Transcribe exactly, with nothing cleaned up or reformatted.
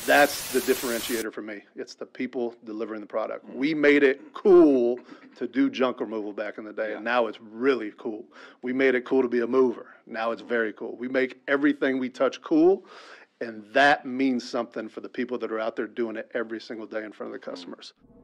That's the differentiator for me. It's the people delivering the product. We made it cool to do junk removal back in the day, Yeah. and now it's really cool. We made it cool to be a mover. Now it's very cool. We make everything we touch cool, and that means something for the people that are out there doing it every single day in front of the customers.